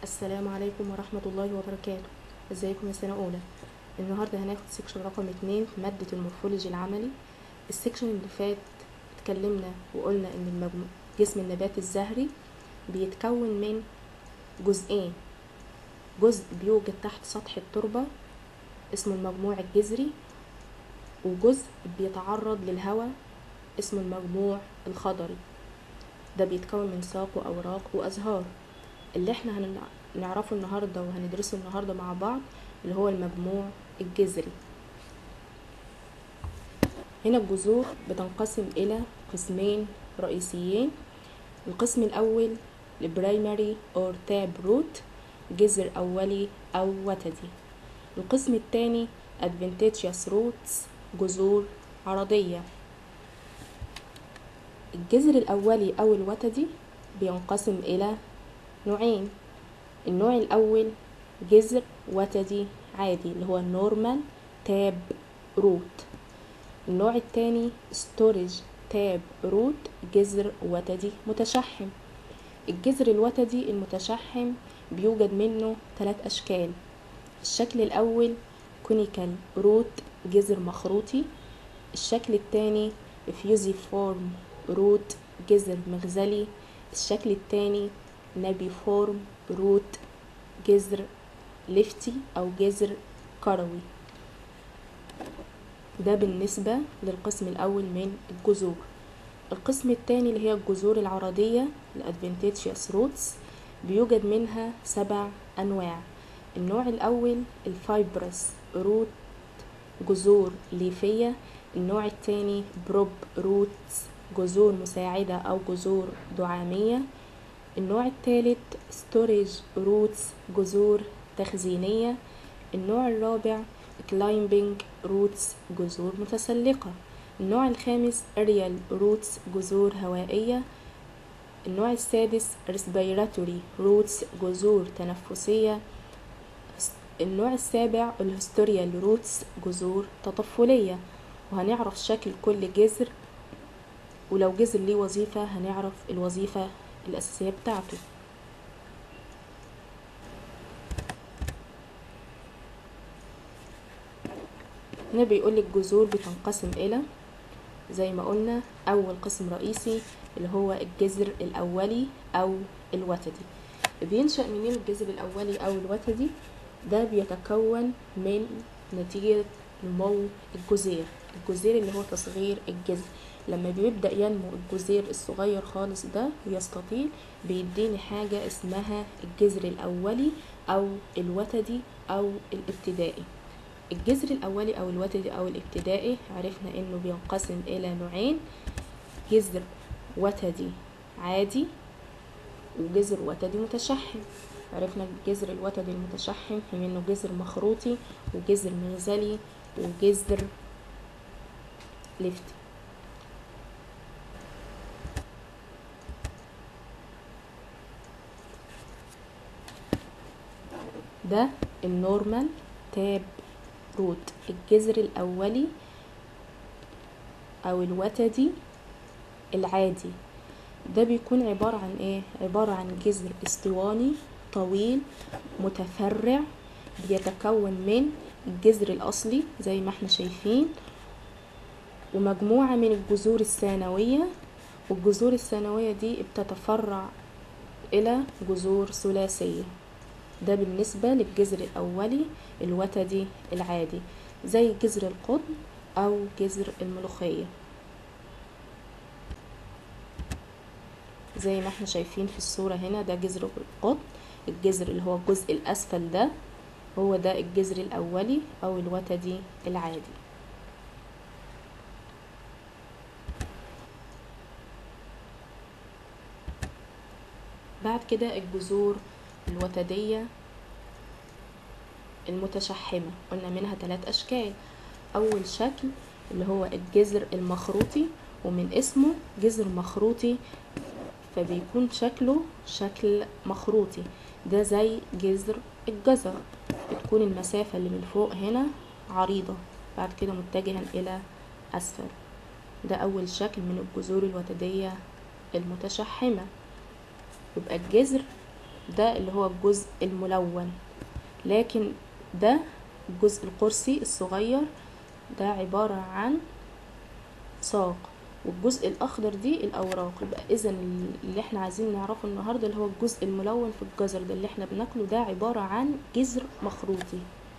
السلام عليكم ورحمة الله وبركاته. ازيكم يا سنة أولى؟ النهاردة هناخد سيكشن رقم 2 في مادة المورفولوجي العملي. السيكشن اللي فات اتكلمنا وقلنا ان جسم النبات الزهري بيتكون من جزئين، جزء بيوجد تحت سطح التربة اسمه المجموع الجذري، وجزء بيتعرض للهواء اسمه المجموع الخضري. ده بيتكون من ساق وأوراق وأزهار. اللي احنا هنعرفه النهاردة وهندرسه النهاردة مع بعض اللي هو المجموع الجذري. هنا الجذور بتنقسم إلى قسمين رئيسيين. القسم الأول البرايمري أو تاب روت، جذر أولي أو وتدي. القسم الثاني adventitious roots، جذور عرضية. الجذر الأولي أو الوتدي بينقسم إلى نوعين. النوع الأول جذر وتدي عادي اللي هو النورمال تاب روت. النوع الثاني ستورج تاب روت، جذر وتدي متشحم. الجذر الوتدي المتشحم بيوجد منه 3 أشكال. الشكل الأول كونيكال روت، جذر مخروطي. الشكل الثاني فيوزيفورم روت، جذر مغزلي. الشكل الثاني نبي فورم روت، جذر لفتي أو جذر كروي. ده بالنسبة للقسم الأول من الجذور. القسم الثاني اللي هي الجذور العرضية الادفنتيتشيوس روتس، بيوجد منها 7 أنواع. النوع الأول الفايبرس روت، جذور ليفية. النوع الثاني بروب روتس، جذور مساعدة أو جذور دعامية. النوع الثالث ستوريج روتس، جذور تخزينية. النوع الرابع كلايمبينج روتس، جذور متسلقة. النوع الخامس اريال روتس، جذور هوائية. النوع السادس ريسبيراتوري روتس، جذور تنفسية. النوع السابع الهستوريال روتس، جذور تطفلية. وهنعرف شكل كل جذر، ولو جذر ليه وظيفة هنعرف الوظيفة الأساسية بتاعته. هنا بيقول لك الجذور بتنقسم إلى زي ما قلنا أول قسم رئيسي اللي هو الجذر الأولي أو الوتدي. بينشأ منين الجذر الأولي أو الوتدي؟ ده بيتكون من نتيجة نمو الجزير. الجزير اللي هو تصغير الجذر، لما بيبدأ ينمو الجزير الصغير خالص ده ويستطيل بيديني حاجة اسمها الجذر الأولي أو الوتدي أو الابتدائي. الجذر الأولي أو الوتدي أو الابتدائي عرفنا إنه بينقسم إلى نوعين، جذر وتدي عادي وجذر وتدي متشحم. عرفنا الجذر الوتدي المتشحم في منه جذر مخروطي وجذر مغزلي وجذر لفتي. ده النورمال تاب روت، الجذر الأولي أو الوتدي العادي. ده بيكون عبارة عن ايه؟ عبارة عن جذر اسطواني طويل متفرع بيتكون من الجذر الأصلي زي ما احنا شايفين ومجموعة من الجذور الثانوية، والجذور الثانوية دي بتتفرع إلى جذور ثلاثية. ده بالنسبة للجذر الأولي الوتدي العادي زي جذر القطن أو جذر الملوخية زي ما احنا شايفين في الصورة هنا. ده جذر القطن، الجذر اللي هو الجزء الأسفل ده هو ده الجذر الأولي أو الوتدي العادي. بعد كده الجذور الوتدية المتشحمة قلنا منها 3 أشكال. أول شكل اللي هو الجذر المخروطي، ومن اسمه جذر مخروطي فبيكون شكله شكل مخروطي. ده زي جذر الجزر، بتكون المسافة اللي من فوق هنا عريضة بعد كده متجها إلى أسفل. ده أول شكل من الجذور الوتدية المتشحمة. يبقى الجذر ده اللي هو الجزء الملون، لكن ده الجزء القرصي الصغير ده عبارة عن ساق، والجزء الاخضر دي الاوراق. يبقى اذا اللي احنا عايزين نعرفه النهارده اللي هو الجزء الملون في الجزر ده اللي احنا بناكله، ده عبارة عن جذر مخروطي.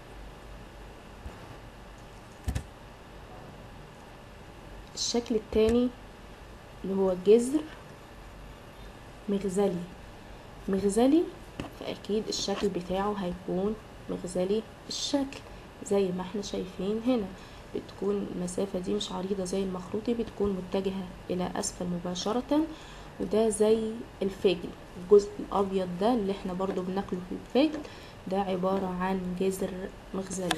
الشكل التاني اللي هو جذر مغزلي. مغزلي فاكيد الشكل بتاعه هيكون مغزلي الشكل زي ما احنا شايفين هنا. بتكون المسافة دي مش عريضة زي المخروطي، بتكون متجهة الى اسفل مباشرة، وده زي الفجل. الجزء الابيض ده اللي احنا برضو بناكله في الفجل ده عبارة عن جذر مغزلي.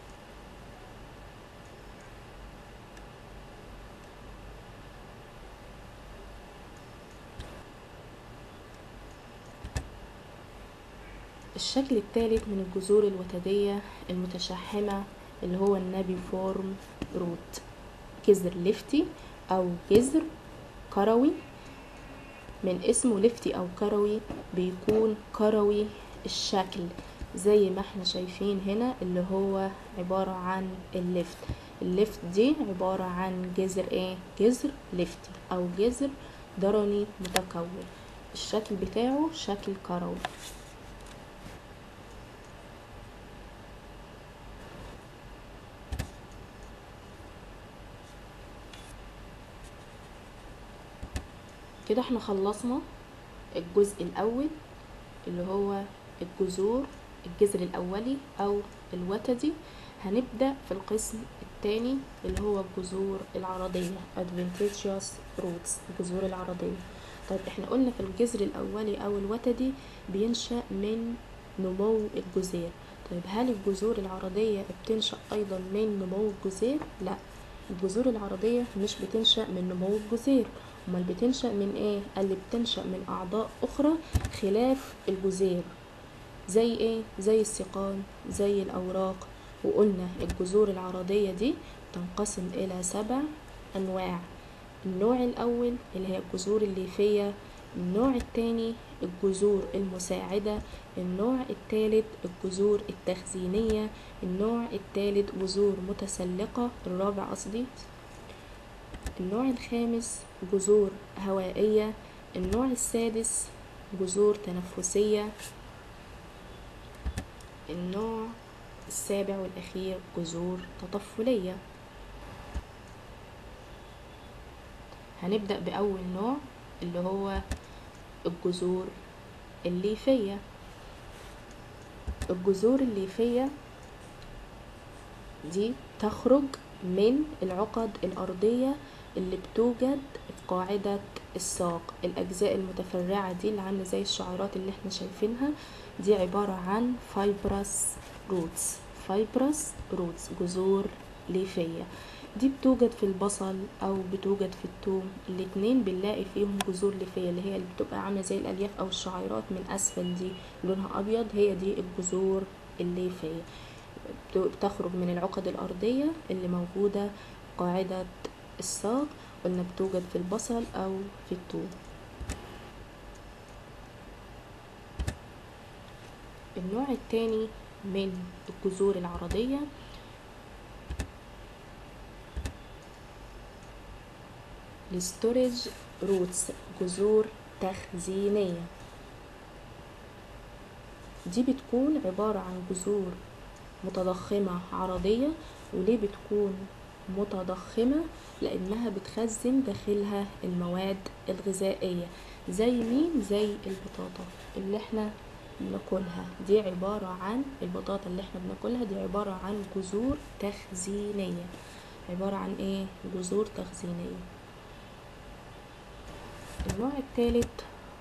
الشكل الثالث من الجذور الوتدية المتشحمة اللي هو النابي فورم روت. جذر لفتي او جذر كروي، من اسمه لفتي او كروي بيكون كروي الشكل زي ما احنا شايفين هنا، اللي هو عبارة عن اللفت. اللفت دي عبارة عن جذر ايه؟ جذر لفتي او جذر درني متكون، الشكل بتاعه شكل كروي. كده احنا خلصنا الجزء الاول اللي هو الجذور، الجذر الاولي او الوتدي. هنبدأ في القسم الثاني اللي هو الجذور العرضية adventitious roots، الجذور العرضية. طيب احنا قلنا في الجذر الاولي او الوتدي بينشأ من نمو الجذور. طيب هل الجذور العرضية بتنشأ ايضا من نمو الجذور؟ لا، الجذور العرضية مش بتنشأ من نمو الجذور، امال بتنشأ من ايه؟ اللي بتنشأ من اعضاء اخرى خلاف الجذور. زي ايه؟ زي السيقان، زي الاوراق. وقلنا الجذور العرضية دي تنقسم الى 7 انواع. النوع الاول اللي هي الجذور الليفية، النوع الثاني الجذور المساعدة، النوع الثالث الجذور التخزينية، النوع الثالث جذور متسلقة، الرابع قصدي، النوع الخامس جذور هوائية، النوع السادس جذور تنفسية، النوع السابع والأخير جذور تطفلية. هنبدأ بأول نوع اللي هو الجذور الليفية. الجذور الليفية دي تخرج من العقد الأرضية اللي بتوجد في قاعدة الساق. الأجزاء المتفرعة دي اللي عاملة زي الشعيرات اللي احنا شايفينها دي عبارة عن fibrous roots. fibrous roots جذور ليفية. دي بتوجد في البصل أو بتوجد في الثوم، الاتنين بنلاقي فيهم جذور ليفية اللي هي اللي بتبقى عاملة زي الألياف أو الشعيرات من أسفل دي لونها أبيض، هي دي الجذور الليفية. بتخرج من العقد الأرضية اللي موجودة قاعدة الساق، قلنا بتوجد في البصل أو في الثوم. النوع الثاني من الجذور العرضية الستوريج روتس، جذور تخزينية. دي بتكون عبارة عن جذور متضخمة عرضية. وليه بتكون متضخمة؟ لأنها بتخزن داخلها المواد الغذائية. زي مين؟ زي البطاطا اللي احنا بناكلها، دي عبارة عن البطاطا اللي احنا بناكلها دي عبارة عن جذور تخزينية. عبارة عن ايه؟ جذور تخزينية. النوع الثالث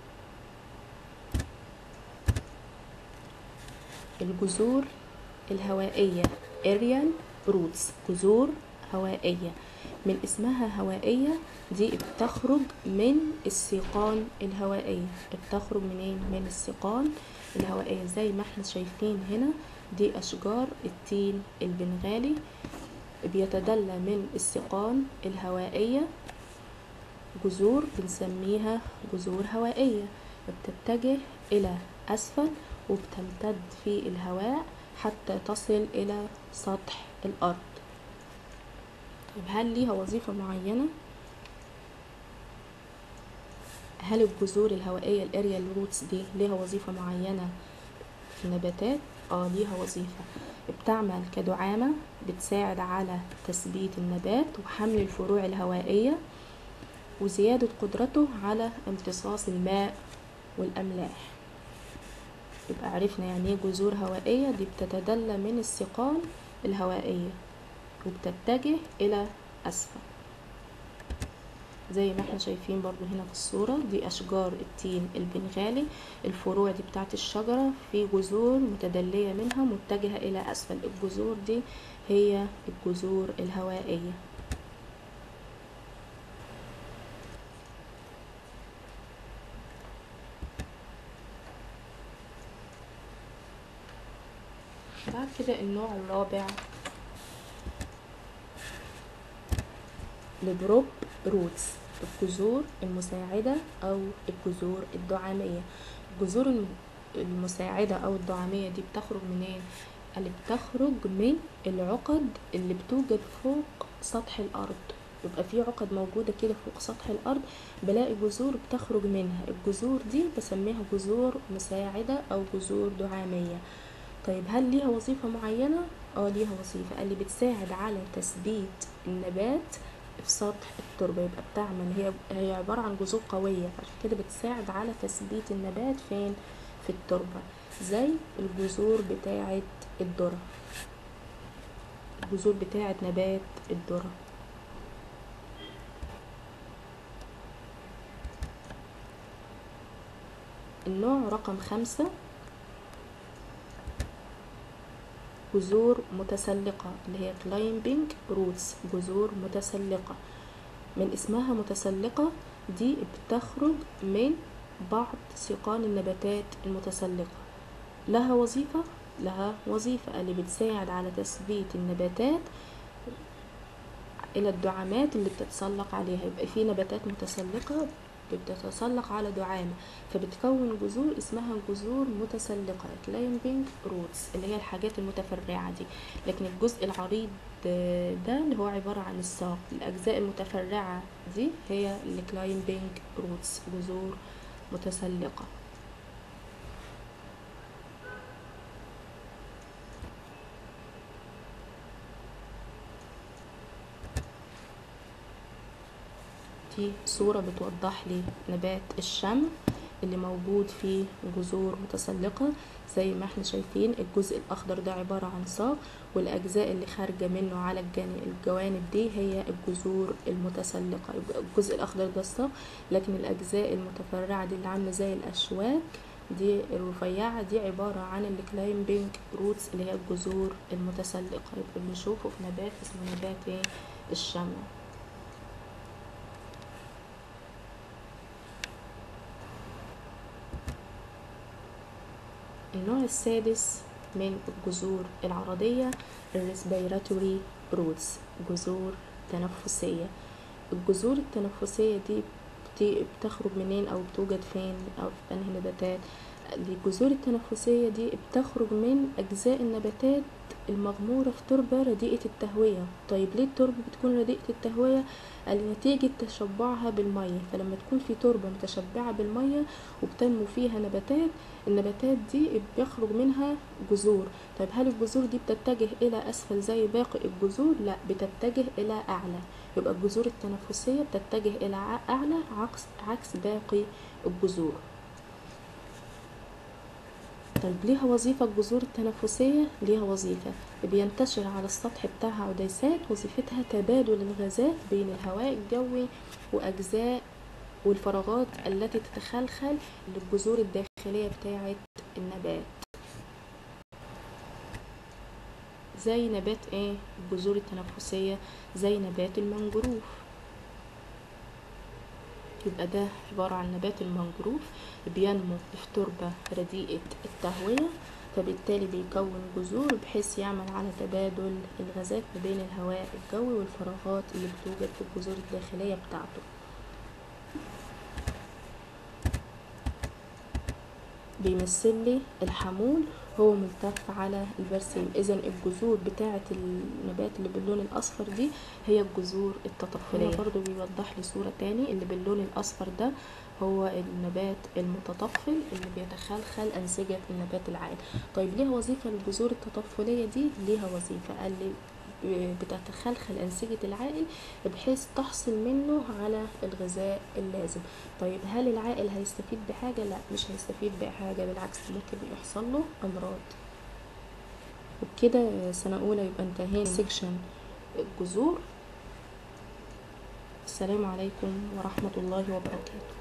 الجذور الهوائية aerial roots، جذور هوائية. من اسمها هوائية، دي بتخرج من السيقان الهوائية. بتخرج منين؟ من السيقان الهوائية زي ما احنا شايفين هنا. دي أشجار التين البنغالي بيتدلى من السيقان الهوائية جذور بنسميها جذور هوائية، بتتجه إلى أسفل وبتمتد في الهواء حتى تصل إلى سطح الأرض. طيب هل ليها وظيفة معينة؟ هل الجذور الهوائية الاريال روتس دي ليها وظيفة معينة في النباتات؟ ليها وظيفة، بتعمل كدعامة بتساعد على تثبيت النبات وحمل الفروع الهوائية وزيادة قدرته على امتصاص الماء والأملاح. يبقى عرفنا يعني ايه جذور هوائية، دي بتتدلى من الثقال الهوائية وبتتجه إلى أسفل زي ما احنا شايفين برضو هنا في الصورة. دي أشجار التين البنغالي، الفروع دي بتاعت الشجرة في جذور متدلية منها متجهة إلى أسفل. الجذور دي هي الجذور الهوائية. بعد كده النوع الرابع الدروب روتس، الجذور المساعدة أو الجذور الدعامية. الجذور المساعدة أو الدعامية دي بتخرج منين؟ اللي بتخرج من العقد اللي بتوجد فوق سطح الأرض. يبقى في عقد موجودة كده فوق سطح الأرض، بلاقي جذور بتخرج منها. الجذور دي بسميها جذور مساعدة أو جذور دعامية. طيب هل ليها وظيفة معينة؟ ليها وظيفة، اللي بتساعد على تثبيت النبات في سطح التربة. يبقى بتعمل هي عبارة عن جذور قوية، عشان كده بتساعد على تثبيت النبات فين؟ في التربة، زي الجذور بتاعة الذرة، الجذور بتاعة نبات الذرة. النوع رقم 5 جذور متسلقة اللي هي climbing roots، جذور متسلقة. من اسمها متسلقة، دي بتخرج من بعض سيقان النباتات المتسلقة. لها وظيفة، لها وظيفة اللي بتساعد على تثبيت النباتات إلى الدعامات اللي بتتسلق عليها. يبقى في نباتات متسلقة بتتسلق على دعامة فبتكون جذور اسمها جذور متسلقة climbing roots، اللي هي الحاجات المتفرعة دي. لكن الجزء العريض ده اللي هو عبارة عن الساق، الأجزاء المتفرعة دي هي اللي climbing roots، جذور متسلقة. دي صورة بتوضح لي نبات الشمع اللي موجود فيه جذور متسلقة. زي ما احنا شايفين الجزء الأخضر ده عبارة عن ساق، والأجزاء اللي خارجة منه على الجوانب دي هي الجذور المتسلقة. يبقى الجزء الأخضر ده الساق، لكن الأجزاء المتفرعة دي اللي عاملة زي الأشواك دي الرفيعة دي عبارة عن الكلايمبينج روتس اللي هي الجذور المتسلقة. يبقى بنشوفه في نبات اسمه نبات الشمع. النوع السادس من الجذور العرضية الريسبيراتوري روتس، جذور تنفسية. الجذور التنفسية دي بتخرج منين أو بتوجد فين أو في أنهي نباتات؟ الجذور التنفسية دي بتخرج من أجزاء النباتات المغمورة في تربة رديئة التهوية. طيب ليه التربة بتكون رديئة التهوية؟ نتيجة تشبعها بالمية. فلما تكون في تربة متشبعة بالمية وبتنمو فيها نباتات، النباتات دي بيخرج منها جذور. طيب هل الجذور دي بتتجه إلى أسفل زي باقي الجذور؟ لا، بتتجه إلى أعلى. يبقى الجذور التنفسية بتتجه إلى أعلى عكس باقي الجذور. طيب ليها وظيفة الجذور التنفسية؟ ليها وظيفة، بينتشر على السطح بتاعها عديسات وظيفتها تبادل الغازات بين الهواء الجوي وأجزاء والفراغات التي تتخلخل للجذور الداخلية بتاعة النبات. زي نبات الجذور التنفسية؟ زي نبات المنجروف. يبقى ده عبارة عن نبات المنجروف بينمو في تربة رديئة التهوية، فبالتالي بيكون جذور بحيث يعمل على تبادل الغازات ما بين الهواء الجوي والفراغات اللي بتوجد في الجذور الداخلية بتاعته. بيمثل لي الحمول، هو ملتف على البرسيم. اذا الجذور بتاعه النبات اللي باللون الاصفر دي هي الجذور التطفليه. برضو بيوضح لي صوره تاني، اللي باللون الاصفر ده هو النبات المتطفل اللي بيتخلخل انسجه النبات العائل. طيب ليها وظيفه الجذور التطفليه دي؟ ليها وظيفه، قال لي بتتخلخل أنسجة العائل بحيث تحصل منه على الغذاء اللازم. طيب هل العائل هيستفيد بحاجة؟ لا، مش هيستفيد بحاجة، بالعكس ممكن يحصل له أمراض. وبكده سنة أولى يبقى انتهينا سيكشن الجذور. السلام عليكم ورحمة الله وبركاته.